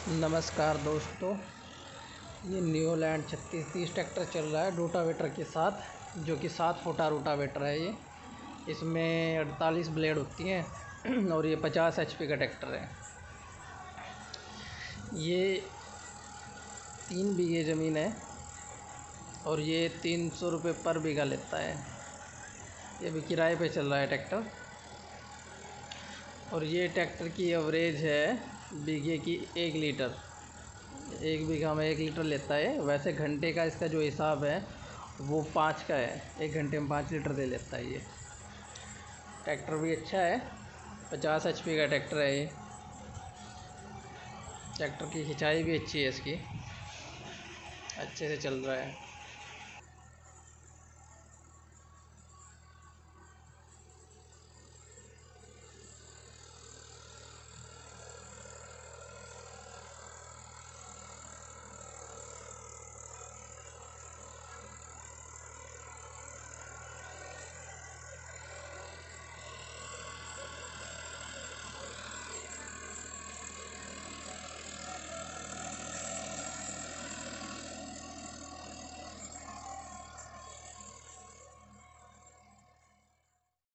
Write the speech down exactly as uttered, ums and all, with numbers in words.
नमस्कार दोस्तों, ये न्यूलैंड छत्तीस तीस ट्रैक्टर चल रहा है रोटावेटर के साथ, जो कि सात फुटा रोटावेटर है। ये इसमें अड़तालीस ब्लेड होती हैं और ये पचास एचपी का ट्रैक्टर है। ये तीन बीघे ज़मीन है और ये तीन सौ रुपये पर बीघा लेता है। ये भी किराए पे चल रहा है ट्रैक्टर। और ये ट्रैक्टर की एवरेज है बीघे की एक लीटर, एक बीघा में एक लीटर लेता है। वैसे घंटे का इसका जो हिसाब है वो पाँच का है, एक घंटे में पाँच लीटर दे लेता है। ये ट्रैक्टर भी अच्छा है, पचास एचपी का ट्रैक्टर है। ये ट्रैक्टर की खिंचाई भी अच्छी है, इसकी अच्छे से चल रहा है।